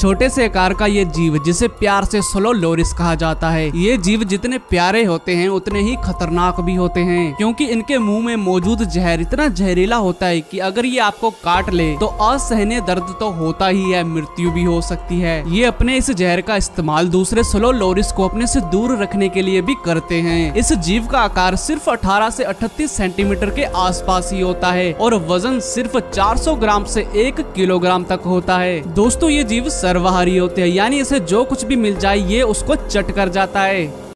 छोटे से आकार का ये जीव, जिसे प्यार से स्लोलोरिस कहा जाता है, ये जीव जितने प्यारे होते हैं उतने ही खतरनाक भी होते हैं, क्योंकि इनके मुंह में मौजूद जहर इतना जहरीला होता है कि अगर ये आपको काट ले तो असहनीय दर्द तो होता ही है, मृत्यु भी हो सकती है। ये अपने इस जहर का इस्तेमाल दूसरे स्लोलोरिस को अपने से दूर रखने के लिए भी करते हैं। इस जीव का आकार सिर्फ 18 से 38 सेंटीमीटर के आसपास ही होता है और वजन सिर्फ 400 ग्राम से 1 किलोग्राम तक होता है। दोस्तों, ये जीव सर्वाहारी होते हैं, यानी इसे जो कुछ भी मिल जाए ये उसको चट कर जाता है।